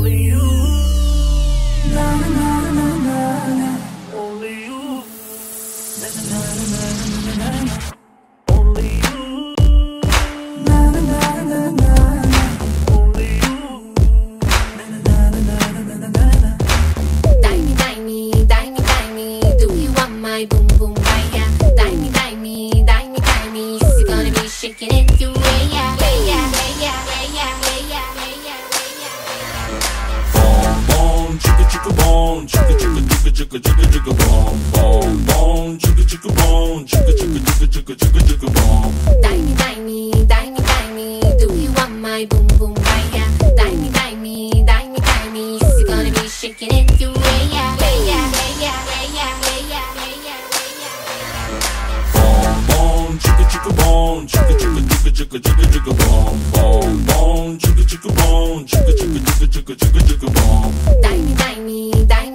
only you. Na na na na na na, only you. Na na na na na na na, only you. Na na na na na na, only you. Na na na na na na na. Die me, do you want my boom boom fire? Die me, she's gonna be shaking it your way, yeah, yeah, yeah, yeah, yeah, yeah, yeah. Boom boom, chicka chicka boom, chicka chicka chicka chicka chicka chicka boom, boom boom, chicka chicka boom, chicka chicka chicka chicka chicka chicka boom. Die me, do you want my boom boom fire? Die me, she's gonna be shaking it your way, yeah, yeah, yeah, yeah, yeah, yeah, yeah. Boom boom, chicka chicka boom, chicka chicka chicka chicka chicka chicka boom, boom boom, chicka chicka boom, chicka chicka chicka chicka chicka chicka boom. Die me,